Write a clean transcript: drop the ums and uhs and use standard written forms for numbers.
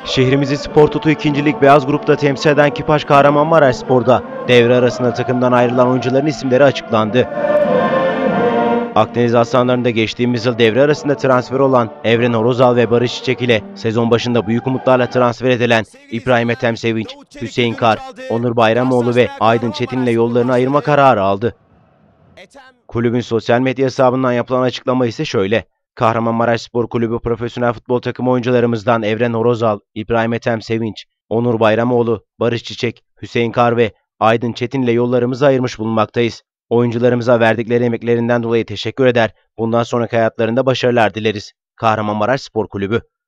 Şehrimizi Spor Toto 2. Lig Beyaz Grup'ta temsil eden Kipaş Kahramanmaraşspor'da devre arasında takımdan ayrılan oyuncuların isimleri açıklandı. Akdeniz Aslanları'nda geçtiğimiz yıl devre arasında transfer olan Evren Horozal ve Barış Çiçek ile sezon başında büyük umutlarla transfer edilen İbrahim Ethem Sevinç, Hüseyin Kar, Onur Bayramoğlu ve Aydın Çetin ile yollarını ayırma kararı aldı. Kulübün sosyal medya hesabından yapılan açıklama ise şöyle: Kahramanmaraşspor Kulübü profesyonel futbol takımı oyuncularımızdan Evren Horozal, İbrahim Ethem Sevinç, Onur Bayramoğlu, Barış Çiçek, Hüseyin Kar ve Aydın Çetin ile yollarımızı ayırmış bulunmaktayız. Oyuncularımıza verdikleri emeklerinden dolayı teşekkür eder, bundan sonraki hayatlarında başarılar dileriz. Kahramanmaraşspor Kulübü.